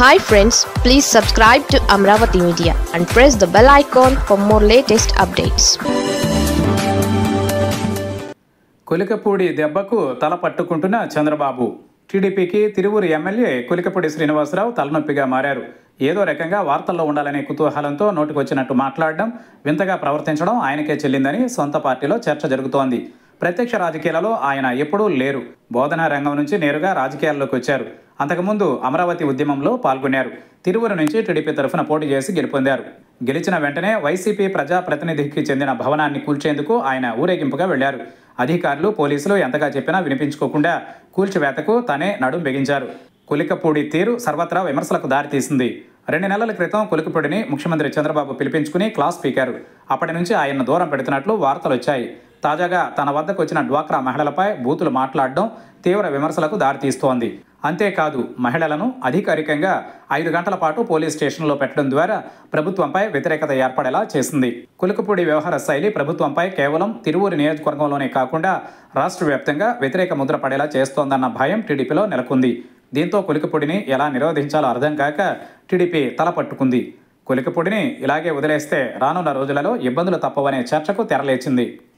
Hi friends, please subscribe to Amravati Media and press the bell icon for more latest updates. Kolikapudi దెబ్బకు తల పట్టుకుంటున్న చంద్రబాబు. టీడీపీకి Tiruvuru MLA Kolikapudi Srinivasarao తలనొప్పిగా మారారు. ఏదో రకంగా వార్తల్లో ఉండాలనే కుతూహలంతో నోటికొచ్చినట్టు మాట్లాడడం, వింతగా ప్రవర్తించడం ఆయనకే చెల్లిందని సొంత పార్టీలో చర్చ జరుగుతోంది. ప్రత్యక్ష రాజకీయాలలో ఆయన ఎప్పుడూ లేరు. బోధనా రంగం నుంచి నేరుగా రాజకీయాల్లోకి వచ్చారు. అంతకుముందు అమరావతి ఉద్యమంలో పాల్గొన్నారు. తిరువూరు నుంచి టీడీపీ తరఫున పోటీ చేసి గెలుపొందారు. గెలిచిన వెంటనే వైసీపీ ప్రజాప్రతినిధికి చెందిన భవనాన్ని కూల్చేందుకు ఆయన ఊరేగింపుగా వెళ్లారు. అధికారులు, పోలీసులు ఎంతగా చెప్పినా వినిపించుకోకుండా కూల్చివేతకు తనే నడుం బిగించారు. కొలికపూడి తీరు సర్వత్రా విమర్శలకు దారితీసింది. 2 నెలల క్రితం కొలికపూడిని ముఖ్యమంత్రి చంద్రబాబు పిలిపించుకుని క్లాస్ పీకారు. అప్పటి నుంచి ఆయన్ను దూరం పెడుతున్నట్లు వార్తలు వచ్చాయి. తాజాగా తన వద్దకు వచ్చిన డ్వాక్రా మహిళలపై బూతులు మాట్లాడడం తీవ్ర విమర్శలకు దారితీస్తోంది. అంతేకాదు, మహిళలను అధికారికంగా 5 గంటల పాటు పోలీస్ స్టేషన్లో పెట్టడం ద్వారా ప్రభుత్వంపై వ్యతిరేకత ఏర్పడేలా చేసింది. కొలికపూడి వ్యవహార శైలి ప్రభుత్వంపై కేవలం తిరువూరు నియోజకవర్గంలోనే కాకుండా రాష్ట్ర వ్యాప్తంగా వ్యతిరేక ముద్ర పడేలా చేస్తోందన్న భయం టీడీపీలో నెలకొంది. దీంతో కొలికపూడిని ఎలా నిరోధించాలో అర్థం కాక టీడీపీ తలపట్టుకుంది. కొలికపూడిని ఇలాగే వదిలేస్తే రానున్న రోజులలో ఇబ్బందులు తప్పవనే చర్చకు తెరలేచింది.